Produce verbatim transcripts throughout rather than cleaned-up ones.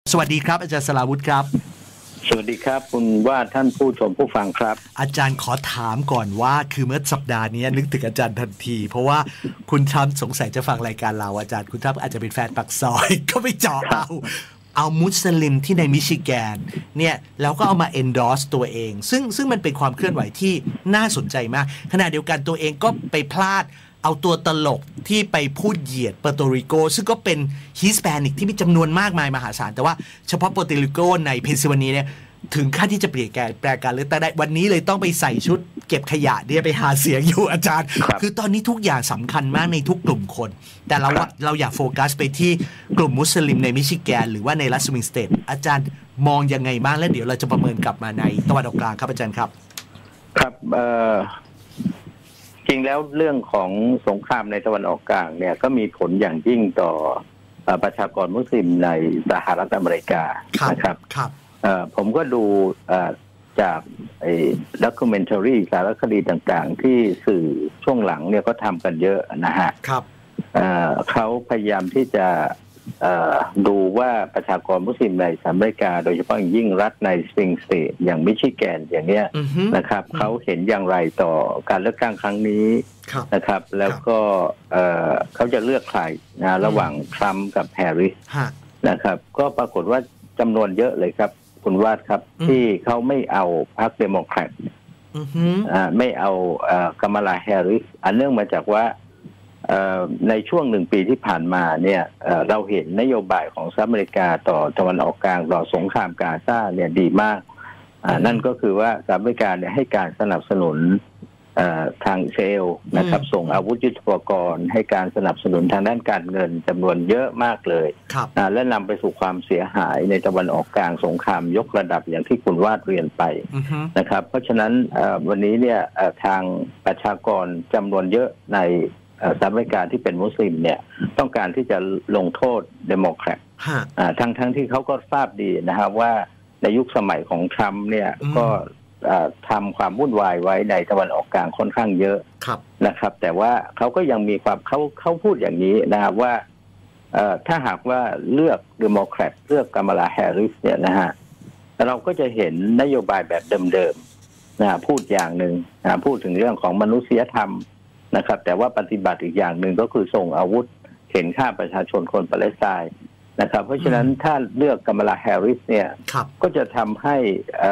สวัสดีครับอาจารย์สราวุธครับสวัสดีครับคุณว่าท่านผู้ชมผู้ฟังครับอาจารย์ขอถามก่อนว่าคือเมื่อสัปดาห์นี้นึกถึงอาจารย์ทันทีเพราะว่าคุณทรัมป์สงสัยจะฟังรายการเราอาจารย์คุณทรัมป์อาจจะเป็นแฟนปักซอยก็ไปเจาะเอาเอามุสลิมที่ในมิชิแกนเนี่ยแล้วก็เอามา endorse ตัวเองซึ่งซึ่งมันเป็นความเคลื่อนไหวที่น่าสนใจมากขณะเดียวกันตัวเองก็ไปพลาดเอาตัวตลกที่ไปพูดเหยียดเปอร์โตริโกซึ่งก็เป็นฮิสแปนิกที่มีจำนวนมากมายมหาศาลแต่ว่าเฉพาะเปอร์โตริโกในเพนซิลเวเนียเนี่ยถึงขั้นที่จะเปลี่ยนแปลการเลือกตั้งได้วันนี้เลยต้องไปใส่ชุดเก็บขยะเนี่ยไปหาเสียงอยู่อาจารย์ ค, คือตอนนี้ทุกอย่างสำคัญมากในทุกกลุ่มคนแต่เราเราอยากโฟกัสไปที่กลุ่มมุสลิมในมิชิแกนหรือว่าในรัฐสวิงสเตทอาจารย์มองยังไงบ้างแล้วเดี๋ยวเราจะประเมินกลับมาในตะวันออกกลางครับอาจารย์ครับครับเอ่อจริงแล้วเรื่องของสงครามในตะวันออกกลางเนี่ยก็มีผลอย่างยิ่งต่อประชากรมุสลิมในสหรัฐอเมริกานะครับครับผมก็ดูจากไอ้ด็อกิเมนทารีสารคดีต่างๆที่สื่อช่วงหลังเนี่ยก็ทำกันเยอะนะฮะครับเขาพยายามที่จะดูว่าประชากรมุสลิมในสหรัฐอเมริกาโดยเฉพาะอย่างยิ่งรัฐในสวิงสเตทอย่างมิชิแกนอย่างเนี้ยนะครับเขาเห็นอย่างไรต่อการเลือกตั้งครั้งนี้นะครับแล้วก็เขาจะเลือกใครนะระหว่างทรัมป์กับแฮร์ริสนะครับก็ปรากฏว่าจำนวนเยอะเลยครับคุณวาดครับที่เขาไม่เอาพรรคเดโมแครตไม่เอาคามาลาแฮร์ริสอันเนื่องมาจากว่าในช่วงหนึ่งปีที่ผ่านมาเนี่ยเราเห็นนโยบายของสหรัฐอเมริกาต่อตะวันออกกลางต่อสงครามกาซาเนี่ยดีมากนั่นก็คือว่าสหรัฐอเมริกาเนี่ยให้การสนับสนุนทางอิสราเอลนะครับส่งอาวุธยุทโธปกรณ์ให้การสนับสนุนทางด้านการเงินจำนวนเยอะมากเลยและนำไปสู่ความเสียหายในตะวันออกกลางสงครามยกระดับอย่างที่คุณวาดเรียนไปนะครับเพราะฉะนั้นวันนี้เนี่ยทางประชากรจำนวนเยอะในสหรัฐอเมริกาที่เป็นมุสลิมเนี่ยต้องการที่จะลงโทษเดโมแครตทั้งทั้งที่เขาก็ทราบดีนะครับว่าในยุคสมัยของทรัมป์เนี่ยก็ทำความวุ่นวายไว้ในตะวันออกกลางค่อนข้างเยอะนะครับแต่ว่าเขาก็ยังมีความเขาเขาพูดอย่างนี้นะครับว่าถ้าหากว่าเลือกเดโมแครตเลือกกามาลาแฮร์ริสเนี่ยนะฮะเราก็จะเห็นนโยบายแบบเดิมๆนะพูดอย่างหนึ่งนะพูดถึงเรื่องของมนุษยธรรมนะครับแต่ว่าปฏิบัติอีกอย่างหนึ่งก็คือส่งอาวุธเข็นฆ่าประชาชนคนปาเลสไตน์นะครับเพราะฉะนั้นถ้าเลือกกามาลาแฮร์ริสเนี่ยก็จะทำให้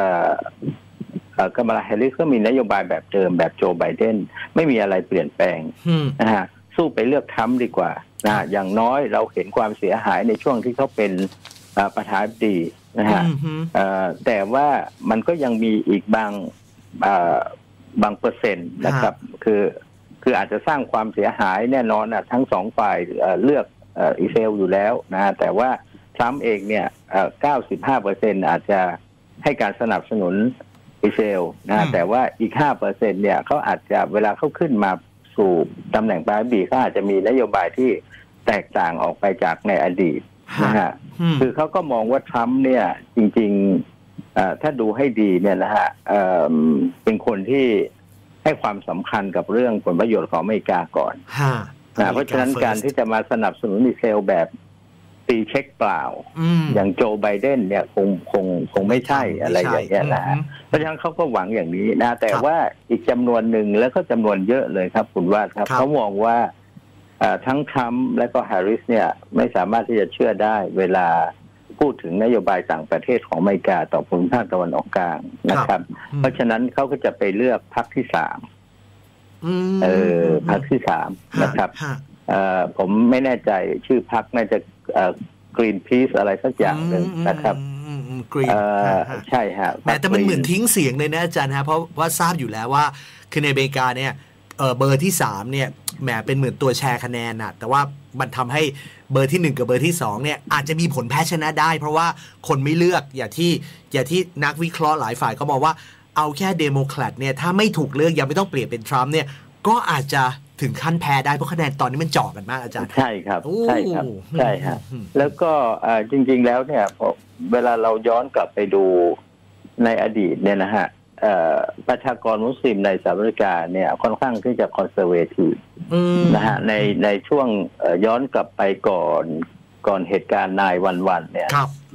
กามาลาแฮร์ริสก็มีนโยบายแบบเดิมแบบโจไบเดนไม่มีอะไรเปลี่ยนแปลงนะฮะสู้ไปเลือกทรัมป์ดีกว่านะอย่างน้อยเราเห็นความเสียหายในช่วงที่เขาเป็นประธานาธิบดีนะฮะแต่ว่ามันก็ยังมีอีกบางบางเปอร์เซ็นต์นะครับคือคืออาจจะสร้างความเสียหายแน่นอนนะทั้งสองฝ่ายเลือกอิสราเอลอยู่แล้วนะแต่ว่าทรัมป์เองเนี่ย เก้าสิบห้าเปอร์เซ็นต์ อาจจะให้การสนับสนุนอิสราเอลนะแต่ว่าอีก ห้าเปอร์เซ็นต์ เนี่ยเขาอาจจะเวลาเขาขึ้นมาสู่ตำแหน่งประธานาธิบดีเขาอาจจะมีนโยบายที่แตกต่างออกไปจากในอดีตนะฮะคือเขาก็มองว่าทรัมป์เนี่ยจริงๆถ้าดูให้ดีเนี่ยนะฮะเป็นคนที่ให้ความสำคัญกับเรื่องผลประโยชน์ของอเมริกาก่อนนะเพราะฉะนั้นการที่จะมาสนับสนุนอิสราเอลแบบตีเช็คเปล่าอย่างโจไบเดนเนี่ยคงคงคงไม่ใช่อะไรอย่างเงี้ยนะเพราะฉะนั้นเขาก็หวังอย่างนี้นะแต่ว่าอีกจำนวนหนึ่งแล้วก็จำนวนเยอะเลยครับคุณวาดครับเขามองว่าทั้งทรัมป์และก็แฮร์ริสเนี่ยไม่สามารถที่จะเชื่อได้เวลาพูดถึงนโยบายต่างประเทศของอเมริกาต่อภูมิภาคตะวันออกกลางนะครับเพราะฉะนั้นเขาก็จะไปเลือกพรรคที่สามเออพรรคที่สามนะครับผมไม่แน่ใจชื่อพรรคน่าจะกรีนพีซอะไรสักอย่างหนึ่งนะครับกรีนใช่ฮะแต่มันเหมือนทิ้งเสียงเลยนะอาจารย์ฮะเพราะว่าทราบอยู่แล้วว่าคือในอเมริกาเนี่ยเบอร์ที่สามเนี่ยแหมเป็นเหมือนตัวแชร์คะแนนน่ะแต่ว่ามันทำให้เบอร์ที่หนึ่งกับเบอร์ที่สองเนี่ยอาจจะมีผลแพ้ชนะได้เพราะว่าคนไม่เลือกอย่างที่อย่างที่นักวิเคราะห์หลายฝ่ายก็มองว่าเอาแค่เดโมแครตเนี่ยถ้าไม่ถูกเลือกยังไม่ต้องเปลี่ยนเป็นทรัมป์เนี่ยก็อาจจะถึงขั้นแพ้ได้เพราะคะแนนตอนนี้มันเจาะกันมากอาจารย์ใช่ครับใช่ครับใช่ฮะแล้วก็จริงๆแล้วเนี่ยเวลาเราย้อนกลับไปดูในอดีตเนี่ยนะฮะประชากรมุสลิมในสหรัฐอเมริกาเนี่ยค่อนข้างที่จะคอนเซอร์เวทีฟนะฮะในในช่วงย้อนกลับไปก่อนก่อนเหตุการณ์นายวันวันเนี่ย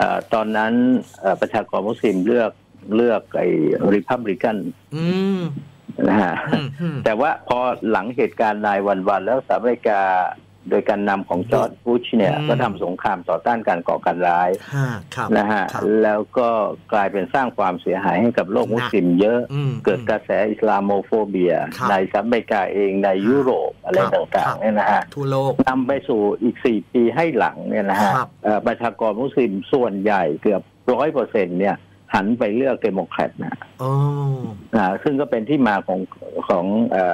ตอนนั้นประชากรมุสลิมเลือกเลือกไอ้ริพับลิกันนะฮะแต่ว่าพอหลังเหตุการณ์นายวันวันแล้วสหรัฐอเมริกาโดยการนำของจอร์จบุชเนี่ยก็ทำสงครามต่อต้านการก่อการร้ายนะฮะแล้วก็กลายเป็นสร้างความเสียหายให้กับโลกมุสลิมเยอะเกิดกระแสอิสลามโมโฟเบียในสหรัฐอเมริกาเองในยุโรปอะไรต่างๆเนี่ยนะฮะทั่วโลกนำไปสู่อีกสี่ปีให้หลังเนี่ยนะฮะประชากรมุสลิมส่วนใหญ่เกือบร้อยเปอร์เซ็นต์เนี่ยหันไปเลือกเดโมแครตนะอ๋อซึ่งก็เป็นที่มาของของ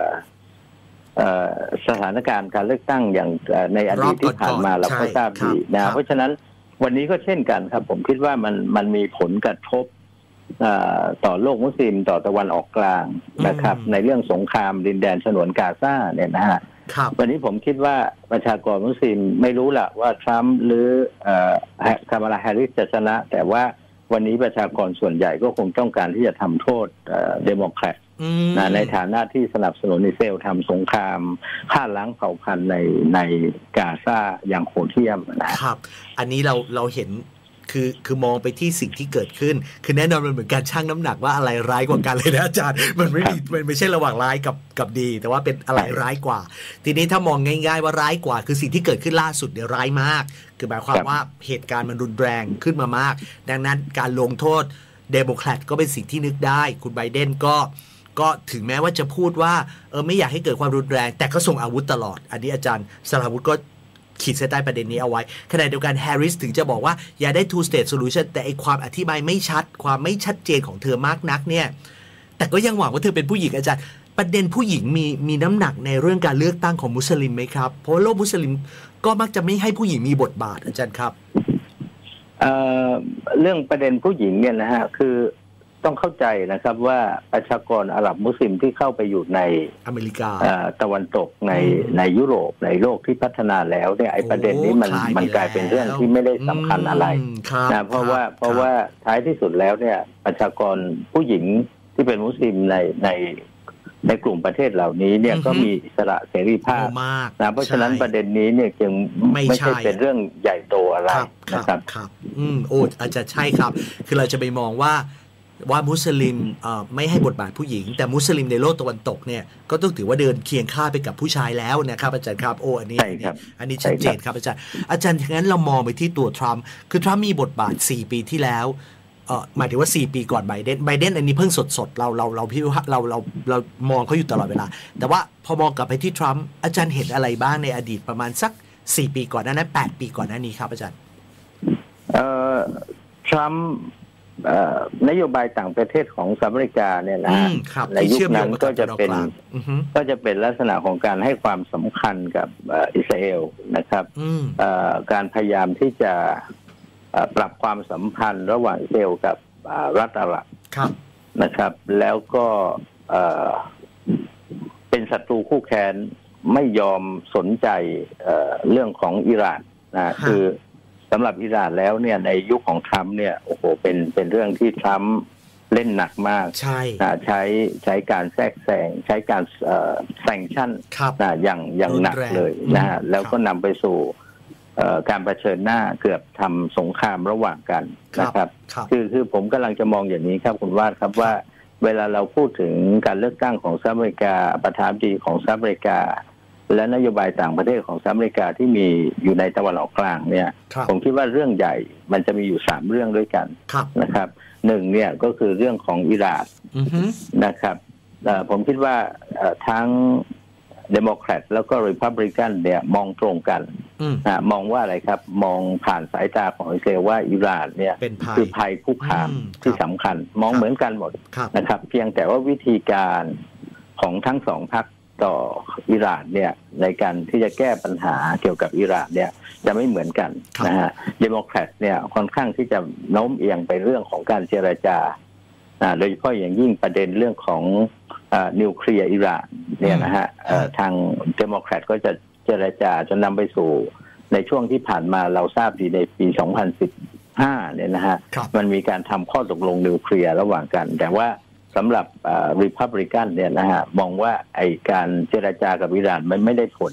สถานการณ์การเลือกตั้งอย่างในอดีตที่ผ่านมาเราก็ทราบดีนะเพราะฉะนั้นวันนี้ก็เช่นกันครับผมคิดว่ามันมันมีผลกระทบต่อโลกมุสลิมต่อตะวันออกกลางนะครับในเรื่องสงครามดินแดนฉนวนกาซาเนี่ยนะฮะวันนี้ผมคิดว่าประชากรมุสลิมไม่รู้ละว่าทรัมป์หรือคามาลาแฮร์ริสจะชนะแต่ว่าวันนี้ประชากรส่วนใหญ่ก็คงต้องการที่จะทำโทษเดโมแครตในฐานะที่สนับสนุนอิสราเอลทำสงครามฆ่าล้างเผ่าพันธุ์ในในกาซาอย่างโหดเหี้ยมนะครับอันนี้เราเราเห็นคือคือมองไปที่สิ่งที่เกิดขึ้นคือแน่นอนมันเหมือนการชั่งน้ำหนักว่าอะไรร้ายกว่ากันเลยนะอาจารย์มันไม่มันไม่ใช่ระหว่างร้ายกับกับดีแต่ว่าเป็นอะไรร้ายกว่าทีนี้ถ้ามองง่ายๆว่าร้ายกว่าคือสิ่งที่เกิดขึ้นล่าสุดเนี่ยร้ายมากคือหมายความว่าเหตุการณ์มันรุนแรงขึ้นมามากดังนั้นการลงโทษเดโมแครตก็เป็นสิ่งที่นึกได้คุณไบเดนก็ก็ถึงแม้ว่าจะพูดว่าเออไม่อยากให้เกิดความรุนแรงแต่ก็ส่งอาวุธตลอดอันนี้อาจารย์สราวุธก็ขีดเส้นใต้ประเด็นนี้เอาไว้ขณะเดียวกันแฮร์ริสถึงจะบอกว่าอย่าได้ two state solution แต่ไอความอธิบายไม่ชัดความไม่ชัดเจนของเธอมากนักเนี่ยแต่ก็ยังหวังว่าเธอเป็นผู้หญิงอาจารย์ประเด็นผู้หญิงมีมีน้ำหนักในเรื่องการเลือกตั้งของมุสลิมไหมครับเพราะโลกมุสลิมก็มักจะไม่ให้ผู้หญิงมีบทบาทอาจารย์ครับเอ่อ เรื่องประเด็นผู้หญิงเนี่ยนะฮะคือต้องเข้าใจนะครับว่าประชากรอาหรับมุสลิมที่เข้าไปอยู่ในอเมริกาตะวันตกในในยุโรปในโลกที่พัฒนาแล้วเนี่ยไอ้ประเด็นนี้มันมันกลายเป็นเรื่องที่ไม่ได้สำคัญอะไรนะเพราะว่าเพราะว่าท้ายที่สุดแล้วเนี่ยประชากรผู้หญิงที่เป็นมุสลิมในในในกลุ่มประเทศเหล่านี้เนี่ยก็มีอิสระเสรีภาพนะเพราะฉะนั้นประเด็นนี้เนี่ยจึงไม่ใช่เป็นเรื่องใหญ่โตอะไรนะครับครับอืมโอ้อาจจะใช่ครับคือเราจะไปมองว่าว่ามุสลิมไม่ให้บทบาทผู้หญิงแต่มุสลิมในโลกตะวันตกเนี่ยก็ต้องถือว่าเดินเคียงข้างไปกับผู้ชายแล้วนะครับอาจารย์ครับโอ้อันนี้อันนี้ชัดเจนครับอาจารย์อาจารย์งั้นเรามองไปที่ตัวทรัมป์คือทรัมป์มีบทบาทสี่ปีที่แล้วเอ่อหมายถึงว่าสี่ปีก่อนไบเดนไบเดนอันนี้เพิ่งสดๆเราเราเราพี่เราเราเรามองเขาอยู่ตลอดเวลาแต่ว่าพอมองกลับไปที่ทรัมป์อาจารย์เห็นอะไรบ้างในอดีตประมาณสักสี่ปีก่อนหน้านั้นแปดปีก่อนหน้านี้ครับอาจารย์เอ่อทรัมป์นโยบายต่างประเทศของสหรัฐอเมริกาเนี่ยนะในยุคนั้นก็จะเป็นก็จะเป็นลักษณะของการให้ความสำคัญกับอิสราเอลนะครับการพยายามที่จะปรับความสัมพันธ์ระหว่างอิสราเอลกับรัฐอาหรับนะครับแล้วก็เป็นศัตรูคู่แค้นไม่ยอมสนใจเรื่องของอิหร่านนะคือสำหรับอิหร่านแล้วเนี่ยในยุคของทรัมป์เนี่ยโอ้โหเป็นเป็นเรื่องที่ทรัมป์เล่นหนักมากใช่ใช้ใช้การแทรกแซงใช้การแซงชั่นนะอย่างอย่างหนักเลยนะฮะแล้วก็นำไปสู่การเผชิญหน้าเกือบทำสงครามระหว่างกันนะครับคือคือผมกำลังจะมองอย่างนี้ครับคุณวาดครับว่าเวลาเราพูดถึงการเลือกตั้งของสหรัฐอเมริกาประธานาธิบดีของสหรัฐอเมริกาและนโยบายต่างประเทศของสหรัฐอเมริกาที่มีอยู่ในตะวันออกกลางเนี่ยผมคิดว่าเรื่องใหญ่มันจะมีอยู่สามเรื่องด้วยกันนะครับหนึ่งเนี่ยก็คือเรื่องของอิหร่านนะครับผมคิดว่าทั้งเดโมแครตแล้วก็ริพับลิกันเนี่ยมองตรงกันมองว่าอะไรครับมองผ่านสายตาของอิสราเอลว่าอิหร่านเนี่ยคือภัยคุกคามที่สำคัญมองเหมือนกันหมดนะครับเพียงแต่ว่าวิธีการของทั้งสองพรรคต่ออิหร่านเนี่ยในการที่จะแก้ปัญหาเกี่ยวกับอิหร่านเนี่ยจะไม่เหมือนกันนะฮะเดโมแครตเนี่ยค่อนข้างที่จะโน้มเอียงไปเรื่องของการเจรจาโดยเฉพาะอย่างยิ่งประเด็นเรื่องของนิวเคลียร์อิหร่านเนี่ยนะฮะทางเดโมแครตก็จะเจรจาจนนำไปสู่ในช่วงที่ผ่านมาเราทราบดีในปีสองพันสิบห้าเนี่ยนะฮะมันมีการทำข้อตกลงนิวเคลียร์ระหว่างกันแต่ว่าสำหรับริพับลิกันเนี่ยนะฮะมองว่าไอการเจรจากับอิหร่านมันไม่ได้ผล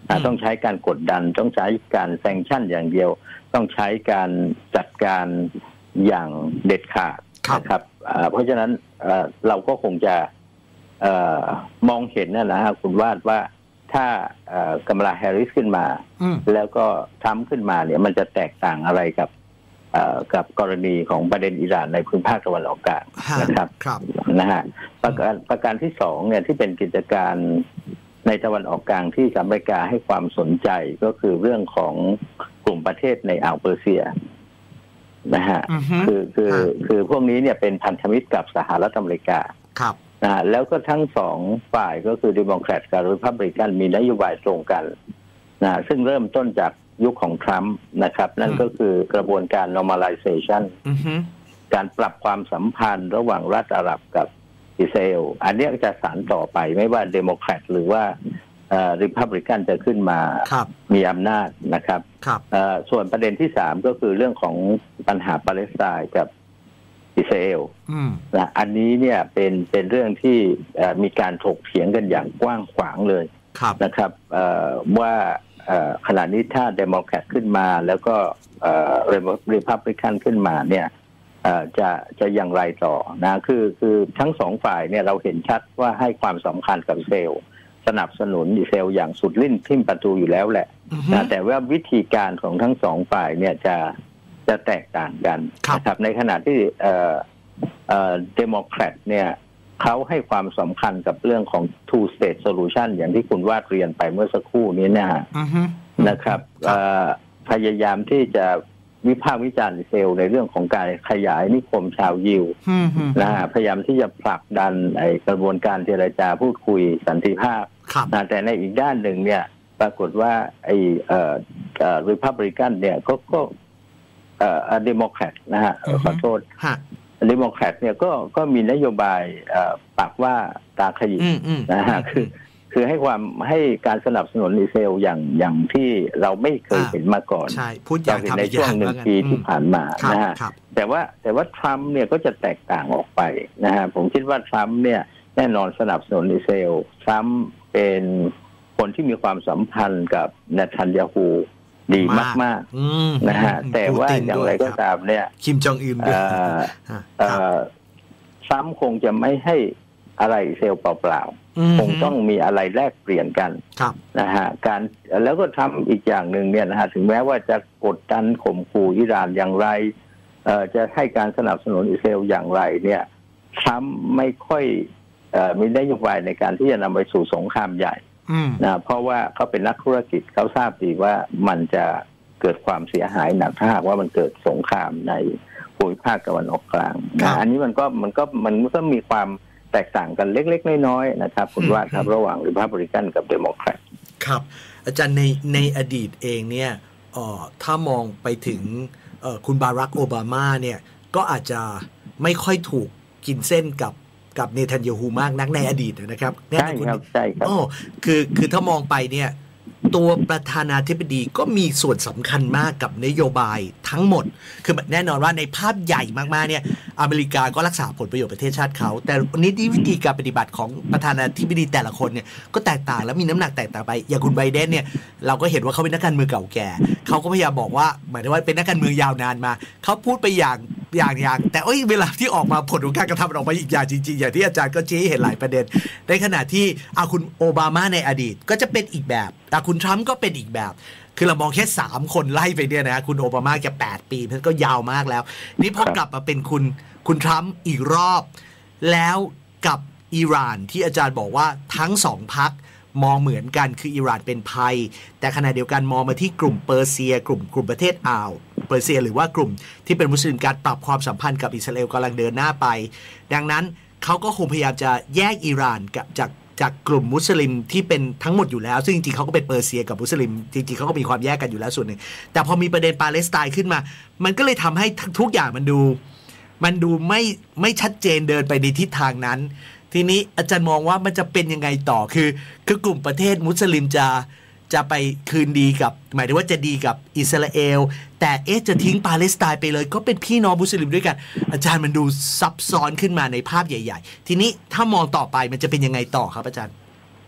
ต้องใช้การกดดันต้องใช้การแซงชั่นอย่างเดียวต้องใช้การจัดการอย่างเด็ดขาดนะครับเพราะฉะนั้นเราก็คงจะมองเห็นนะนะคุณวาดว่าถ้ากำมลาแฮร์ริสขึ้นมาแล้วก็ทรัมป์ขึ้นมาเนี่ยมันจะแตกต่างอะไรกับกับกรณีของประเด็นอิหร่านในพื้นภาคตะวันออกกลางนะครับนะฮะประการประการที่สองเนี่ยที่เป็นกิจการในตะวันออกกลางที่อเมริกาให้ความสนใจก็คือเรื่องของกลุ่มประเทศในอ่าวเปอร์เซียนะฮะคือคือคือพวกนี้เนี่ยเป็นพันธมิตรกับสหรัฐอเมริกานะแล้วก็ทั้งสองฝ่ายก็คือเดโมแครตกับรีพับลิกันมีนโยบายตรงกันนะซึ่งเริ่มต้นจากยุคของทรัมป์นะครับนั่นก็คือกระบวนการ normalization การปรับความสัมพันธ์ระหว่างรัฐอาหรับกับอิสราเอลอันนี้จะสานต่อไปไม่ว่าเดโมแครตหรือว่ารีพับลิกันจะขึ้นมามีอำนาจนะครับส่วนประเด็นที่สามก็คือเรื่องของปัญหาปาเลสไตน์กับอิสราเอลนะอันนี้เนี่ยเป็นเป็นเรื่องที่มีการถกเถียงกันอย่างกว้างขวางเลยนะครับว่าขณะนี้ถ้าเดโมแครตขึ้นมาแล้วก็รีพับลิกันขึ้นมาเนี่ยจะจะอย่างไรต่อนะคือคือทั้งสองฝ่ายเนี่ยเราเห็นชัดว่าให้ความสำคัญกับอิสราเอลสนับสนุนอิสราเอลอย่างสุดลิ้นทิ่มประตูอยู่แล้วแหละนะแต่ว่าวิธีการของทั้งสองฝ่ายเนี่ยจะจะแตกต่างกันนะครับในขณะที่เอ่อเอ่อเดโมแครตเนี่ยเขาให้ความสำคัญกับเรื่องของ two state solution อย่างที่คุณวาดเรียนไปเมื่อสักครู่นี้นะนะครับพยายามที่จะวิพากษ์วิจารณ์อิสราเอลในเรื่องของการขยายนิคมชาวยิวนะพยายามที่จะผลักดันไอ้กระบวนการเจรจาพูดคุยสันติภาพนะแต่ในอีกด้านหนึ่งเนี่ยปรากฏว่าไอ้เอ่อเอ่อรีพับลิกันเนี่ยก็ก็เอ่อเดโมแครตนะฮะขอโทษเดโมแครตเนี่ยก็ก็มีนโยบายเอ่อปากว่าตาขยิบนะฮะคือคือให้ความให้การสนับสนุนอิสราเอลอย่างอย่างที่เราไม่เคยเห็นมาก่อนใช่พูดอย่างในช่วงหนึ่งปีที่ผ่านมานะฮะแต่ว่าแต่ว่าทรัมป์เนี่ยก็จะแตกต่างออกไปนะฮะผมคิดว่าทรัมป์เนี่ยแน่นอนสนับสนุนอิสราเอลทรัมป์เป็นคนที่มีความสัมพันธ์กับเนทันยาฮูดีมากๆนะฮะแต่ว่าอย่างไรก็ตามเนี่ยคิมจองอึนด้วยทรัมป์คงจะไม่ให้อะไรอิสราเอลเปล่าๆคงต้องมีอะไรแลกเปลี่ยนกันนะฮะการแล้วก็ทำอีกอย่างหนึ่งเนี่ยนะฮะถึงแม้ว่าจะกดดันข่มขู่อิหร่านอย่างไรจะให้การสนับสนุนอิสราเอลอย่างไรเนี่ยทรัมป์ไม่ค่อยมีนโยบายในการที่จะนำไปสู่สงครามใหญ่นะเพราะว่าเขาเป็นนักธุรกิจเขาทราบดีว่ามันจะเกิดความเสียหายหนักถ้าหากว่ามันเกิดสงครามในภูมิภาคตะวันออกกลางนะอันนี้มันก็มันก็มันก็มีความแตกต่างกันเล็กๆน้อยๆนะครับคุณว่าครับระหว่างรีพับลิกันกับเดโมแครตครับอาจารย์ในในอดีตเองเนี่ยเอ่อถ้ามองไปถึงเอ่อคุณบารักโอบามาเนี่ยก็อาจจะไม่ค่อยถูกกินเส้นกับกับเนทันยาฮูมากนักในอดีตนะครับใช่ครับใช่ครับโอ้คือคือถ้ามองไปเนี่ยตัวประธานาธิบดีก็มีส่วนสำคัญมากกับนโยบายทั้งหมดคือแน่นอนว่าในภาพใหญ่มากๆเนี่ยอเมริกาก็รักษาผลประโยชน์ประเทศชาติเขาแต่นิติวิธีการปฏิบัติของประธานาธิบดีแต่ละคนเนี่ยก็แตกต่างและมีน้ำหนักแตกต่างไปอย่างคุณไบเดนเนี่ยเราก็เห็นว่าเขาเป็นนักการเมืองเก่าแก่เขาก็พยายามบอกว่าหมายถึงว่าเป็นนักการเมืองยาวนานมาเขาพูดไปอย่างอย่างอย่างแต่เอ้ยเวลาที่ออกมาผลของการกระทำออกมาอีกอย่างจริงๆอย่างที่อาจารย์ก็ชี้เห็นหลายประเด็นในขณะที่อาคุณโอบามาในอดีตก็จะเป็นอีกแบบแต่คุณทรัมป์ก็เป็นอีกแบบคือเรามองแค่สามคนไล่ไปเนี่ยนะคุณโอบามาแกแปดปีมันก็ยาวมากแล้วนี่พอกลับมาเป็นคุณคุณทรัมป์อีกรอบแล้วกับอิหร่านที่อาจารย์บอกว่าทั้งสองพรรคมองเหมือนกันคืออิหร่านเป็นภัยแต่ขณะเดียวกันมองมาที่กลุ่มเปอร์เซียกลุ่มกลุ่มประเทศอ่าวเปอร์เซียหรือว่ากลุ่มที่เป็นมุสลิมการปรับความสัมพันธ์กับอิสราเอลกำลังเดินหน้าไปดังนั้นเขาก็คงพยายามจะแยกอิหร่านกับจากจากกลุ่มมุสลิมที่เป็นทั้งหมดอยู่แล้วซึ่งจริงๆเขาก็เป็นเปอร์เซียกับมุสลิมจริงๆเขาก็มีความแยกกันอยู่แล้วส่วนหนึ่งแต่พอมีประเด็นปาเลสไตน์ขึ้นมามันก็เลยทำให้ทุกอย่างมันดูมันดูไม่ไม่ชัดเจนเดินไปในทิศทางนั้นทีนี้อาจารย์มองว่ามันจะเป็นยังไงต่อคือคือกลุ่มประเทศมุสลิมจะจะไปคืนดีกับหมายถึงว่าจะดีกับอิสราเอลแต่เอ๊ะจะทิ้งปาเลสไตน์ไปเลยก็เป็นพี่น้องมุสลิมด้วยกันอาจารย์มันดูซับซ้อนขึ้นมาในภาพใหญ่ๆทีนี้ถ้ามองต่อไปมันจะเป็นยังไงต่อครับอาจารย์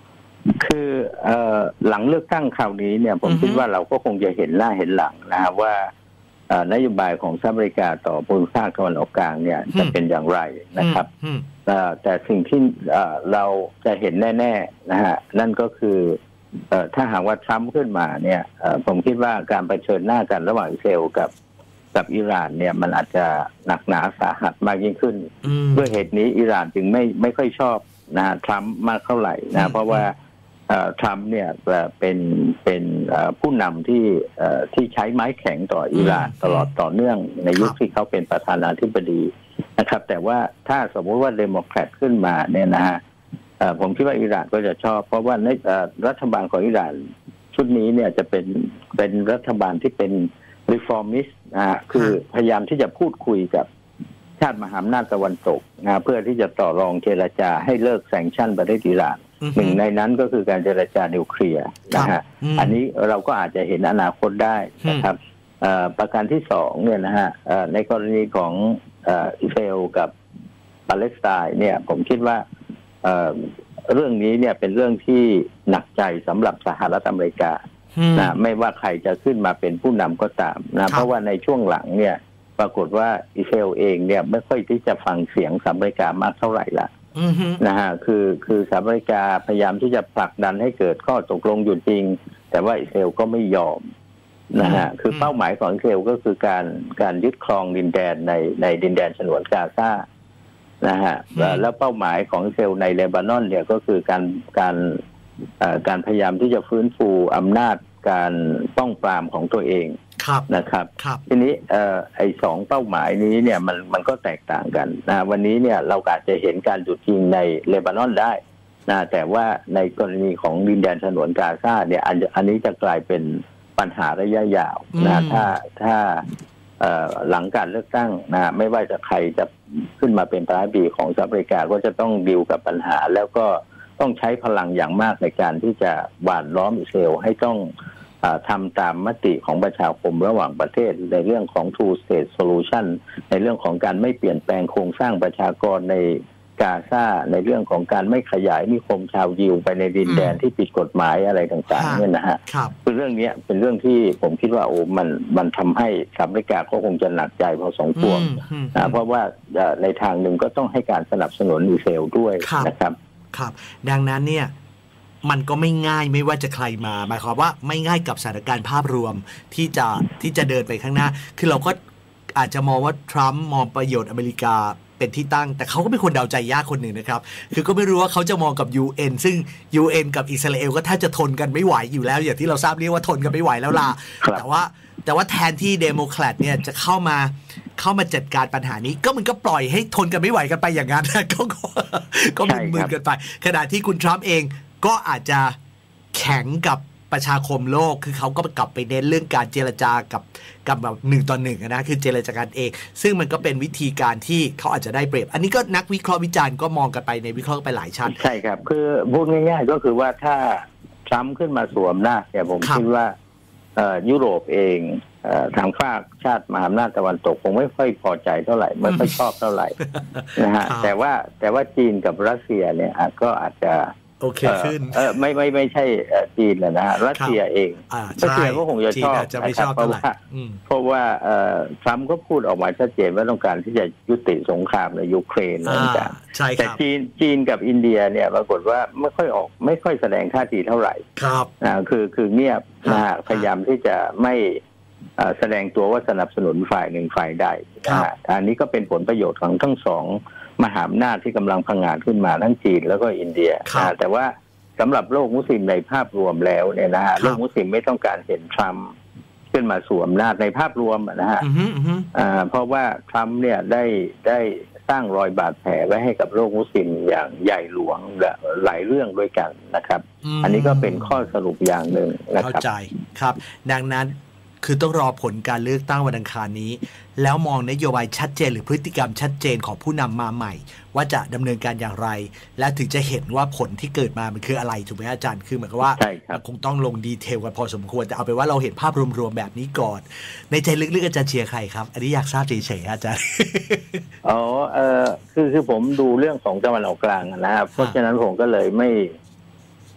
คือเอ่อหลังเลือกตั้งคราวนี้เนี่ยผมคิดว่าเราก็คงจะเห็นหน้าเห็นหลังนะครับว่านโยบายของสหรัฐอเมริกาต่อภูมิภาคตะวันออกกลางเนี่ยจะเป็นอย่างไรนะครับแต่สิ่งที่เราจะเห็นแน่ๆนะฮะนั่นก็คือถ้าหากว่าทรัมป์ขึ้นมาเนี่ยผมคิดว่าการเผชิญหน้ากันระหว่างอิสราเอลกับกับอิหร่านเนี่ยมันอาจจะหนักหนาสาหัสมากยิ่งขึ้นด้วยเหตุนี้อิหร่านจึงไม่ไม่ค่อยชอบนะทรัมป์มากเท่าไหร่นะเพราะว่าทรัมป์เนี่ยเป็นเป็นผู้นำที่ที่ใช้ไม้แข็งต่ออิหร่านตลอดต่อเนื่องในยุคที่เขาเป็นประธานาธิบดีนะครับแต่ว่าถ้าสมมติว่าเดโมแครตขึ้นมาเนี่ยนะฮะผมคิดว่าอิหร่านก็จะชอบเพราะว่าในรัฐบาลของอิหร่านชุดนี้เนี่ยจะเป็นเป็นรัฐบาลที่เป็น reformist นะฮะคือพยายามที่จะพูดคุยกับชาติมหาอำนาจตะวันตกนะเพื่อที่จะต่อรองเจรจาให้เลิกแซงชั่นประเทศอิหร่านหนึ่งในนั้นก็คือการเจรจานิวเคลียร์นะฮะอันนี้เราก็อาจจะเห็นอนาคตได้นะครับประการที่สองเนี่ยนะฮะในกรณีของอิสราเอลกับปาเลสไตน์เนี่ยผมคิดว่าเรื่องนี้เนี่ยเป็นเรื่องที่หนักใจสำหรับสหรัฐอเมริกานะไม่ว่าใครจะขึ้นมาเป็นผู้นำก็ตามนะเพราะว่าในช่วงหลังเนี่ยปรากฏว่าอิสราเอลเองเนี่ยไม่ค่อยที่จะฟังเสียงสหรัฐอเมริกามากเท่าไหร่ละนะฮะคือคือสหรัฐอเมริกาพยายามที่จะผลักดันให้เกิดข้อตกลงอยู่จริงแต่ว่าอิสราเอลก็ไม่ยอมนะฮะคือเป้าหมายของอิสราเอลก็คือการการยึดครองดินแดนในในดินแดนฉนวนกาซานะฮะแล้วเป้าหมายของอิสราเอลในเลบานอนเนี่ยก็คือการการการพยายามที่จะฟื้นฟูอำนาจการป้องปรามของตัวเองนะครับทีนี้ไอ้สองเป้าหมายนี้เนี่ยมันมันก็แตกต่างกันนะวันนี้เนี่ยเราอาจจะเห็นการหยุดยิงในเลบานอนได้นะแต่ว่าในกรณีของดินแดนฉนวนกาซาเนี่ยอันอันนี้จะกลายเป็นปัญหาระยะยาวนะถ้าถ้าหลังการเลือกตั้งนะไม่ว่าจะใครจะขึ้นมาเป็นประธานาธิบดีของสหรัฐอเมริกาก็จะต้องดีลกับปัญหาแล้วก็ต้องใช้พลังอย่างมากในการที่จะหว่านล้อมอิสราเอลให้ต้องทำตามมติของประชาคมระหว่างประเทศในเรื่องของ two state solution ในเรื่องของการไม่เปลี่ยนแปลงโครงสร้างประชากรในกาซาในเรื่องของการไม่ขยายนิคมชาวยิวไปในดินแดนที่ผิดกฎหมายอะไรต่างๆเนี่ยนะฮะคือเรื่องนี้เป็นเรื่องที่ผมคิดว่าโอ้มันมันทำให้สหรัฐอเมริกาก็คงจะหนักใจพอสมควรนะเพราะว่าในทางหนึ่งก็ต้องให้การสนับสนุนอิสราเอลด้วยนะครับครับดังนั้นเนี่ยมันก็ไม่ง่ายไม่ว่าจะใครมาหมายความว่าไม่ง่ายกับสถานการณ์ภาพรวมที่จะที่จะเดินไปข้างหน้าคือเราก็อาจจะมองว่าทรัมป์มองประโยชน์อเมริกาเป็นที่ตั้งแต่เขาก็เป็นคนเดาใจยากคนหนึ่งนะครับคือก็ไม่รู้ว่าเขาจะมองกับ ยู เอ็น ซึ่ง ยู เอ็น กับอิสราเอลก็ถ้าจะทนกันไม่ไหวอยู่แล้วอย่างที่เราทราบเรียกว่าทนกันไม่ไหวแล้วล่ะแต่ว่าแต่ว่าแทนที่เดโมแครตเนี่ยจะเข้ามาเข้ามาจัดการปัญหานี้ก็มันก็ปล่อยให้ทนกันไม่ไหวกันไปอย่างนั้นก็ก็มึนๆกันไปขณะที่คุณทรัมป์เองก็อาจจะแข็งกับประชาคมโลกคือเขาก็กลับไปเน้นเรื่องการเจรจากับกับแบบหนึ่งต่อหนึ่งนะคือเจรจากันเองซึ่งมันก็เป็นวิธีการที่เขาอาจจะได้เปรียบอันนี้ก็นักวิเคราะห์วิจารณ์ก็มองกันไปในวิเคราะห์ไปหลายชั้นใช่ครับคือพูดง่ายๆก็คือว่าถ้าทรัมป์ขึ้นมาสวมหน้าเนี่ยผมคิดว่ายุโรปเองทางภาคชาติมหาอำนาจตะวันตกคงไม่ค่อยพอใจเท่าไหร่ไม่ค่อยชอบเท่าไหร่นะฮะแต่ว่าแต่ว่าจีนกับรัสเซียเนี่ยก็อาจจะโอเคขึ้นเออไม่ไม่ไม่ใช่จีนแหละนะรัสเซียเองรัสเซียก็คงจะชอบนะครับเพราะว่าเพราะว่าทรัมป์ก็พูดออกมาชัดเจนว่าต้องการที่จะยุติสงครามในยูเครนต่างๆแต่จีนจีนกับอินเดียเนี่ยปรากฏว่าไม่ค่อยออกไม่ค่อยแสดงท่าทีเท่าไหร่ครับอ่าคือคือเงียบนะฮะพยายามที่จะไม่แสดงตัวว่าสนับสนุนฝ่ายหนึ่งฝ่ายใดนะฮะอันนี้ก็เป็นผลประโยชน์ของทั้งสองมหาอำนาจที่กำลังพังงาดขึ้นมาทั้งจีนแล้วก็อินเดียนะแต่ว่าสำหรับโลกมุสลิมในภาพรวมแล้วเนี่ยนะฮะโลกมุสลิมไม่ต้องการเห็นทรัมป์ขึ้นมาสวมอำนาจในภาพรวมนะฮะเพราะว่าทรัมป์เนี่ยได้ได้สร้างรอยบาดแผลไว้ให้กับโลกมุสลิมอย่างใหญ่หลวงหลายเรื่องด้วยกันนะครับอันนี้ก็เป็นข้อสรุปอย่างหนึ่งนะครับเข้าใจครับดังนั้นคือต้องรอผลการเลือกตั้งวันอังคารนี้แล้วมองนโยบายชัดเจนหรือพฤติกรรมชัดเจนของผู้นำมาใหม่ว่าจะดำเนินการอย่างไรและถึงจะเห็นว่าผลที่เกิดมามันคืออะไรถูกไหมอาจารย์คือเหมือนกับว่าคงต้องลงดีเทลกันพอสมควรแต่เอาไปว่าเราเห็นภาพรวมๆแบบนี้ก่อนในใจลึกๆอาจารย์เชียร์ใครครับอันนี้อยากทราบเฉยๆอาจารย์อ๋อเออคือคือผมดูเรื่องของตะวันออกกลางนะครับเพราะฉะนั้นผมก็เลยไม่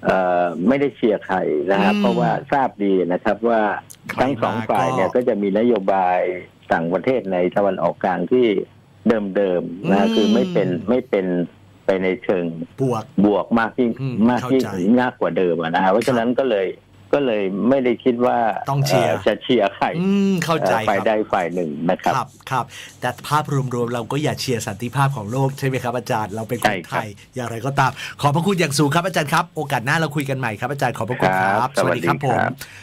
เอ่อไม่ได้เชียร์ใครนะครับเพราะว่าทราบดีนะครับว่าทั้งสองฝ่ายเนี่ยก็จะมีนโยบายต่างประเทศในตะวันออกกลางที่เดิมๆนะคือไม่เป็นไม่เป็นไปในเชิงบวกบวกมากยิ่งมากยิ่งมากกว่าเดิมนะฮะเพราะฉะนั้นก็เลยก็เลยไม่ได้คิดว่าต้องเชียร์จะเชียร์ใครเข้าใจฝ่ายใดฝ่ายหนึ่งนะครับครับครับแต่ภาพรวมๆเราก็อย่าเชียร์สันติภาพของโลกใช่ไหมครับอาจารย์เราเป็นคนไทยอย่างไรก็ตามขอบพระคุณอย่างสูงครับอาจารย์ครับโอกาสหน้าเราคุยกันใหม่ครับอาจารย์ขอบพระคุณครับสวัสดีครับผม